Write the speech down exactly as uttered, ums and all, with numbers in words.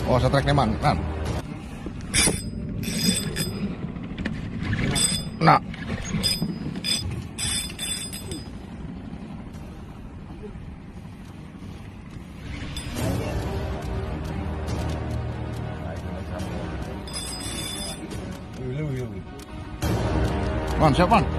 Oh, setrek nih man, man. Nah. Man, siap man.